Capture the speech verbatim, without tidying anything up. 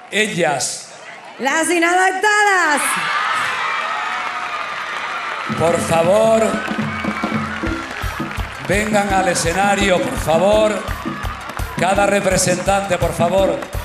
ellas. Las inadaptadas. Por favor, vengan al escenario, por favor. Cada representante, por favor.